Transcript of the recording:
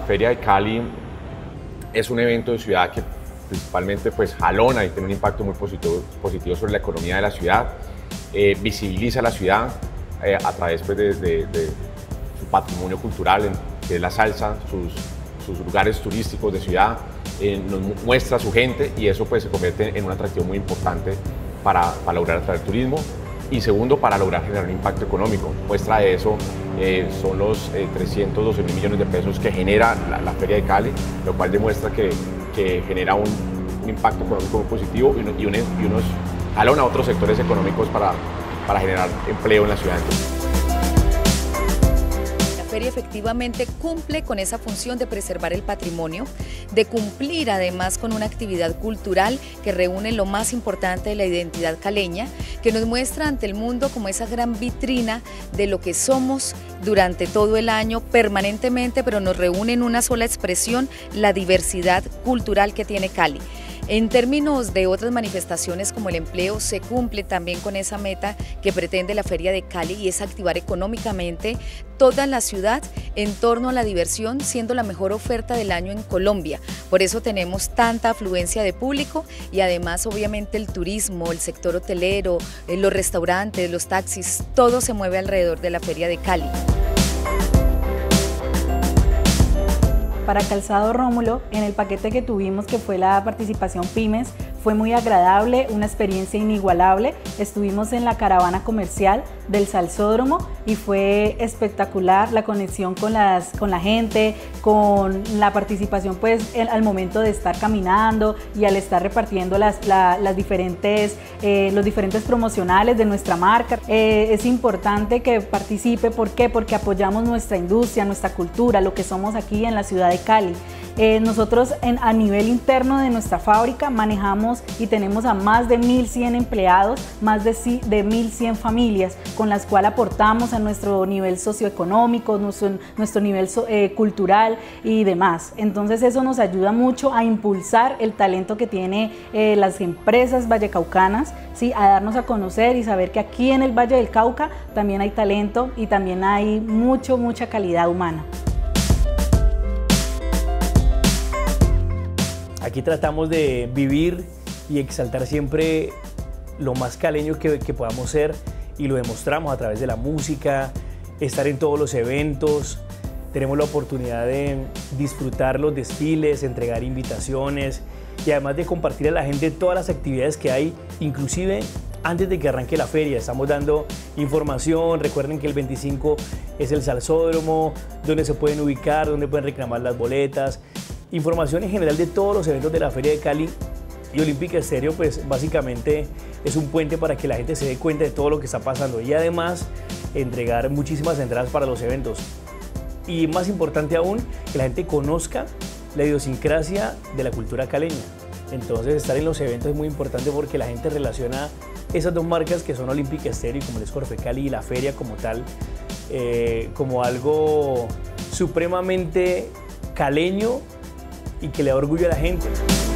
Feria de Cali es un evento de ciudad que principalmente pues jalona y tiene un impacto muy positivo sobre la economía de la ciudad, visibiliza la ciudad a través pues, de su patrimonio cultural, que es la salsa, sus lugares turísticos de ciudad, nos muestra a su gente y eso pues se convierte en un atractivo muy importante para lograr atraer turismo. Y segundo, para lograr generar un impacto económico. Muestra de eso son los 312.000 millones de pesos que genera la Feria de Cali, lo cual demuestra que genera un impacto económico muy positivo y unos jalona a otros sectores económicos para generar empleo en la ciudad. La feria efectivamente cumple con esa función de preservar el patrimonio, de cumplir además con una actividad cultural que reúne lo más importante de la identidad caleña, que nos muestra ante el mundo como esa gran vitrina de lo que somos durante todo el año permanentemente, pero nos reúne en una sola expresión la diversidad cultural que tiene Cali. En términos de otras manifestaciones como el empleo, se cumple también con esa meta que pretende la Feria de Cali y es activar económicamente toda la ciudad en torno a la diversión, siendo la mejor oferta del año en Colombia. Por eso tenemos tanta afluencia de público y además obviamente el turismo, el sector hotelero, los restaurantes, los taxis, todo se mueve alrededor de la Feria de Cali. Para Calzado Rómulo, en el paquete que tuvimos, que fue la participación Pymes, fue muy agradable, una experiencia inigualable. Estuvimos en la caravana comercial del Salsódromo y fue espectacular la conexión con la gente, con la participación pues al momento de estar caminando y al estar repartiendo los diferentes promocionales de nuestra marca. Es importante que participe, ¿por qué? Porque apoyamos nuestra industria, nuestra cultura, lo que somos aquí en la ciudad de Cali. Nosotros a nivel interno de nuestra fábrica manejamos y tenemos a más de 1.100 empleados, más de 1.100 familias con las cuales aportamos a nuestro nivel socioeconómico, nuestro nivel cultural y demás. Entonces eso nos ayuda mucho a impulsar el talento que tienen las empresas vallecaucanas, ¿sí? A darnos a conocer y saber que aquí en el Valle del Cauca también hay talento y también hay mucha calidad humana. Aquí tratamos de vivir y exaltar siempre lo más caleño que podamos ser y lo demostramos a través de la música, estar en todos los eventos. Tenemos la oportunidad de disfrutar los desfiles, entregar invitaciones y además de compartir a la gente todas las actividades que hay, inclusive antes de que arranque la feria. Estamos dando información. Recuerden que el 25 es el Salsódromo, donde se pueden ubicar, donde pueden reclamar las boletas. Información en general de todos los eventos de la Feria de Cali, y Olímpica Estéreo pues básicamente es un puente para que la gente se dé cuenta de todo lo que está pasando y además entregar muchísimas entradas para los eventos. Y más importante aún, que la gente conozca la idiosincrasia de la cultura caleña. Entonces estar en los eventos es muy importante porque la gente relaciona esas dos marcas que son Olímpica Estéreo y como es Corfe Cali y la feria como tal, como algo supremamente caleño y que le da orgullo a la gente.